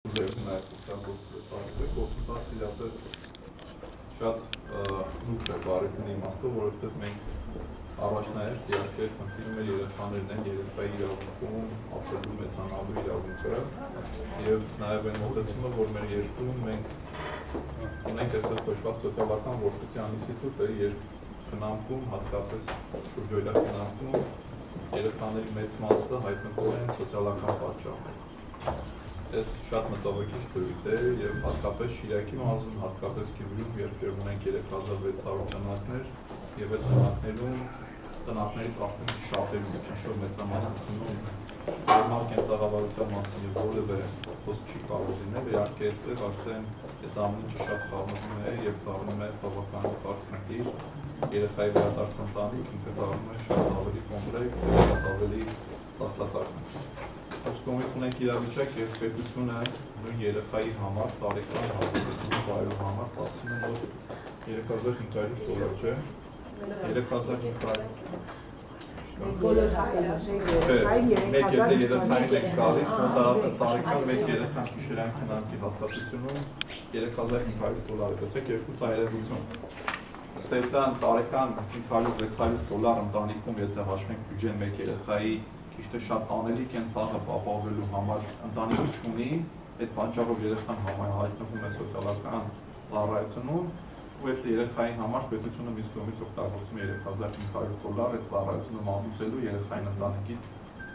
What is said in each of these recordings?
Շատ նուր է բարեկն իմաստով, որովհետև մենք առաջնահերթ իհարկե խնդիրում է երեխաներն են, երեխայի իրավունքում ապրելու մեծանալու իրավունքը եւ նաեւ այն մոտեցումը, որ մեր երկրում մենք ունենք այստեղ կոչված սոցիալական որդության ինստիտուտը, երբ խնամքում, հատկապես շուրջօրյա խնամքում երեխաների մեծ մասը հայտնվում են սոցիալական պատճառներով։ Այս շատ մտահոգիչ դրույթ է եւ հատկապես Շիրակի մարզում, հատկապես Գյումրիում, երբ ունենք 3600 տնակներ եւ այդ տնակներում տնակներից արդեն շատերում ինչ-որ մեծամասնությունում նորմալ կենցաղավարության մասին եւ որևէ խոսք չի կարող լինել, իհարկե այստեղ արդեն այդ ամենը շատ խառնվում է եւ դառնում է բավականին բարդ խնդիր, երեխայի վերադարձ ընտանիք ինքը դառնում է շատ ավելի կոմպլեքս եւ շատ ավելի ծախսատար։ Կողմից ունենք իրավիճակ եւ պետությունը նույն երեխայի համար տարեկան հատկացումը վայրու համար ծախսում է որ $3500 չէ 3500 բոլոր հասնելիքների մեկ եթե երեխային եք գալիս մոտարապես տարեկան մեկ երեխան գիշերային քննարկի հաստատությունում $3500 տեսեք երկու ծայրահեղություն ըստ էության տարեկան $500-600 ընտանիքում եթե հաշվենք բյուջեն մեկ երեխայի Իշտե շատ անելիք են ցաղը ապահովելու համար ընտանիքը չունի, այդ պատճառով երեխան հայտնվում է սոցիալական ծառայությունում, ու այդ երեխայի համար պետությունը մյուս կողմից օգտագործում է $3500 այդ ծառայությունը մատուցելու երեխային ընտանիքից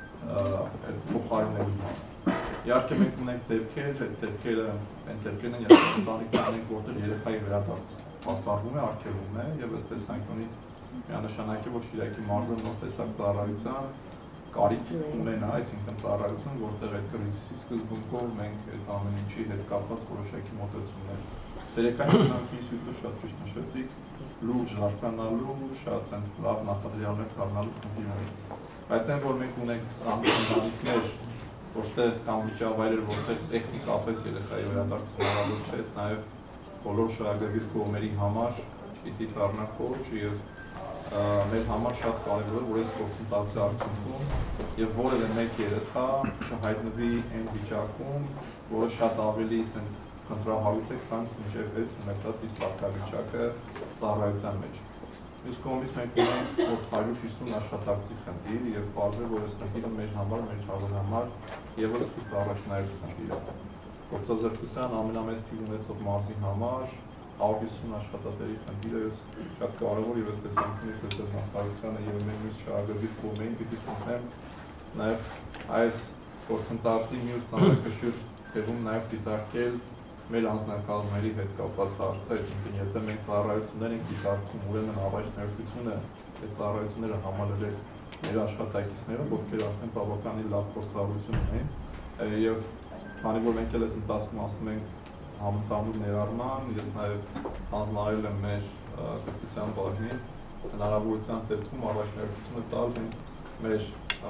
փոխարինելու համար։ Իհարկե մենք ունենք դեպքեր, այդ դեպքերը այն դեպքերն են, երբ ընտանիքներ ունենք, որտեղ երեխայի վերադարձ բացառվում է, արգելվում է, եւ ըստ տեսանկյունից միանշանակ է, որ Շիրակի մարզը նոր տեսակ ծառայության կարիք ունենա, այսինքն ծառայություն, որտեղ այդ կրիզիսի սկզբունքով մենք այդ ամեն ինչի հետ կապված որոշակի մոտեցումներ։ Սերեկային քննարկի ինստիտուտը շատ ճիշտ նշեցիք, լուրջ զարգանալու, շատ sense լավ նախադրյալներ կառնալու խնդիր ունի։ Բայց այն որ մենք ունենք ընտանիքներ, որտեղ կամ միջավայրեր, որտեղ տեխնիկապես երեխայի վերադարձը հնարավոր չէ, նաև բոլոր շահագրգիռ կողմերի համար պիտի դառնա կոչ եւ մեր համար շատ կարևոր է, որ այս գործընթացի արդյունքում եւ որևէ մեկ երեխա չհայտնվի այն վիճակում, որը շատ ավելի sense խնդրահարույց է, քան մինչեւ այս ունեցած իր վարկավիճակը ծառայության մեջ։ Մյուս կողմից մենք ունենք որ 150 աշխատակցի խնդիր եւ բարձր որ այս խնդիրը մեր համար, մեր ցավոն համար եւս խիստ առաջնահերթ խնդիր է։ Գործազրկության ամենամեծ թիվ ունեցող մարզի համար 150 աշխատատերի խնդիրը շատ կարևոր եւ այսպես անքնից այս նախարարությանը եւ մեր մյուս շահագրգիռ կողմերին պիտի խնդրեմ նաեւ այս գործընթացի մյուս ցանկակշիռ թվում նաեւ դիտարկել մեր անձնակազմերի հետ կապված հարցը, այսինքն եթե մենք ծառայություններ ենք դիտարկում, ուրեմն առաջնահերթությունը այդ ծառայությունները համալրել մեր աշխատակիցները, ովքեր արդեն բավականին լավ փորձառություն ունեն եւ քանի որ մենք էլ այս ընթացքում ասում ենք համընդհանուր ներառման, ես նաև հանձնարարել եմ մեր պետության բաժնին հնարավորության դեպքում առաջնահերթությունը տալ հենց մեր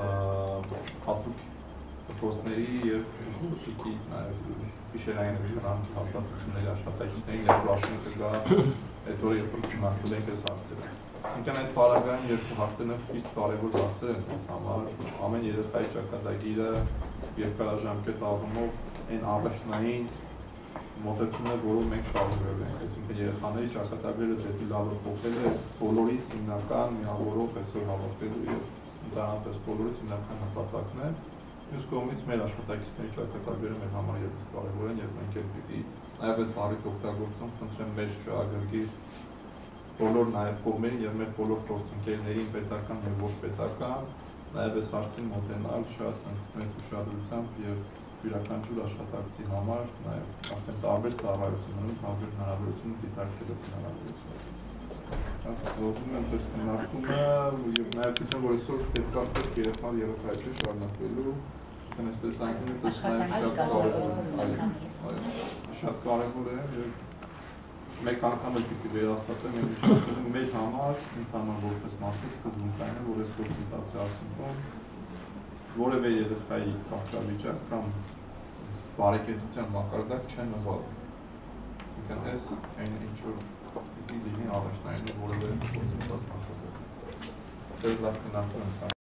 հատուկ դպրոցների եւ շփոթի նաև գիշերային խնամքի հաստատությունների աշխատակիցներին եւ ռաշինքը գա այդ օրը երբ քննարկել ենք այս հարցերը։ Այսինքն այս պարագայում երկու հարցերն խիստ կարևոր հարցեր են ինձ համար, ամեն երեխայի ճակատագիրը երկարաժամկետ առումով այն առաջնային մոտեցումն է, որով մենք շարունակելու ենք, այսինքն երեխաների ճակատագրերը դեպի լավը փոխելը բոլորիս հիմնական միավորող այսօր հավաքելու եւ ընդհանրապես բոլորիս հիմնական նպատակն է։ Մյուս կողմից մեր աշխատակիցների ճակատագրերը մեր համար եւս կարեւոր են եւ մենք էլ պիտի նաեւ այս առիթ օգտագործում, խնդրեմ մեր շահագրգիռ բոլոր նաեւ կողմերին եւ մեր բոլոր գործընկերներին պետական եւ ոչ պետական նաեւ այս հարցին մոտենալ շատ մեր ուշադրությամբ եւ յուրաքանչյուր աշխատակցի համար նաև արդեն տարբեր ծառայություններում տարբեր հնարավորություններ դիտարկել այս հնարավորությունը։ Ողջունում եմ ձեզ քննարկումը եւ նաև գիտեմ որ այսօր պետք է երեխայի շարունակվելու այս տեսանկյունից այս նաև շատ կարևոր է եւ մեկ անգամ էլ պիտի վերահաստատեմ մեր համար, ինձ համար որպես մասնի սկզբունքային է որ այս գործընթացի արդյունքում որևէ երեխայի վարքավիճակ կամ բարեկեցության մակարդակ չեն նվազ։ Այսինքն այս այն ինչ որ պիտի լինի առաջնային որևէ գործընթաց նախաձեռնել։ Ձեր լավ քննարկում եմ